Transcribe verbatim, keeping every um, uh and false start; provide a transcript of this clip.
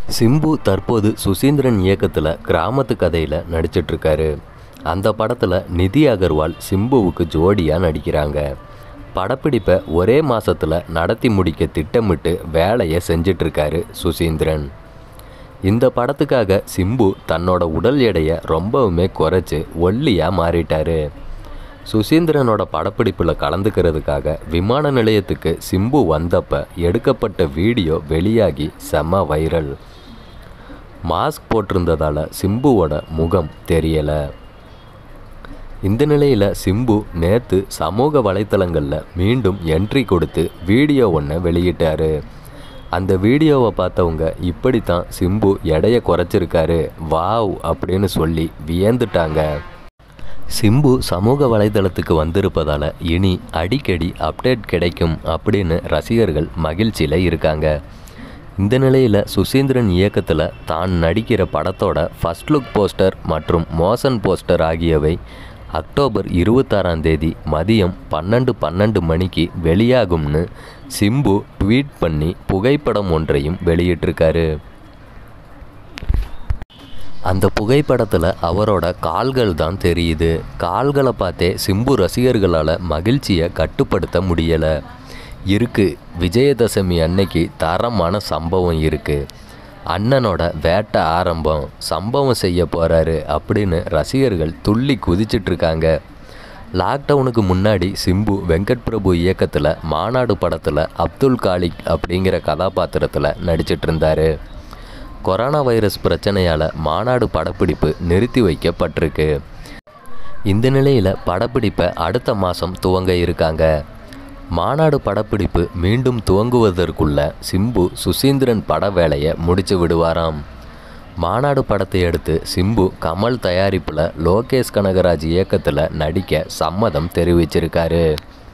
சிம்பு தற்போது சுசீந்திரன் இயக்கத்தில் கிராமத்து கதையில் நடிச்சிட்ருக்காரு. அந்த படத்தில் நிதி அகர்வால் சிம்புவுக்கு ஜோடியாக நடிக்கிறாங்க. படப்பிடிப்பை ஒரே மாதத்தில் நடத்தி முடிக்க திட்டமிட்டு வேலையை செஞ்சிட்ருக்காரு சுசீந்திரன். இந்த படத்துக்காக சிம்பு தன்னோட உடல் எடையை ரொம்பவுமே குறைச்சி ஒல்லியாக மாறிட்டார். சுசீந்திரனோட படப்பிடிப்பில் கலந்துக்கிறதுக்காக விமான நிலையத்துக்கு சிம்பு வந்தப்போ எடுக்கப்பட்ட வீடியோ வெளியாகி செம வைரல். மாஸ்க் போட்டிருந்ததால் சிம்புவோட முகம் தெரியலை. இந்த நிலையில் சிம்பு நேற்று சமூக வலைத்தளங்களில் மீண்டும் என்ட்ரி கொடுத்து வீடியோ ஒன்று வெளியிட்டார். அந்த வீடியோவை பார்த்தவங்க இப்படித்தான் சிம்பு எடையை குறைச்சிருக்காரு வாவ் அப்படின்னு சொல்லி வியந்துட்டாங்க. சிம்பு சமூக வலைதளத்துக்கு வந்திருப்பதால் இனி அடிக்கடி அப்டேட் கிடைக்கும் அப்படின்னு ரசிகர்கள் மகிழ்ச்சியில் இருக்காங்க. இந்த நிலையில் சுசீந்திரன் இயக்கத்தில் தான் நடிக்கிற படத்தோட ஃபர்ஸ்ட் லுக் போஸ்டர் மற்றும் மோஷன் போஸ்டர் ஆகியவை அக்டோபர் இருபத்தாறாம் தேதி மதியம் பன்னெண்டு பன்னெண்டு மணிக்கு வெளியாகும்னு சிம்பு ட்வீட் பண்ணி புகைப்படம் ஒன்றையும் வெளியிட்டிருக்காரு. அந்த புகைப்படத்தில் அவரோட கால்கள் தான் தெரியுது. கால்களை பார்த்தே சிம்பு ரசிகர்களால் மகிழ்ச்சியை கட்டுப்படுத்த முடியலை. இருக்குது விஜயதசமி அன்னைக்கு தரமான சம்பவம் இருக்குது. அண்ணனோட வேட்டை ஆரம்பம், சம்பவம் செய்ய போகிறாரு அப்படின்னு ரசிகர்கள் துள்ளி குதிச்சிட்ருக்காங்க. லாக்டவுனுக்கு முன்னாடி சிம்பு வெங்கட் பிரபு இயக்கத்தில் மாநாடு படத்தில் அப்துல் காலிக் அப்படிங்கிற கதாபாத்திரத்தில் நடிச்சிட்டு இருந்தார். கொரோனா வைரஸ் பிரச்சனையால் மாநாடு படப்பிடிப்பு நிறுத்தி வைக்கப்பட்டிருக்கு. இந்த நிலையில் படப்பிடிப்பை அடுத்த மாதம் துவங்க இருக்காங்க. மாநாடு படப்பிடிப்பு மீண்டும் துவங்குவதற்குள்ள சிம்பு சுசீந்திரன் பட வேலையை முடிச்சு விடுவாராம். மாநாடு படத்தை அடுத்து சிம்பு கமல் தயாரிப்பில் லோகேஷ் கனகராஜ் இயக்கத்தில் நடிக்க சம்மதம் தெரிவிச்சிருக்காரு.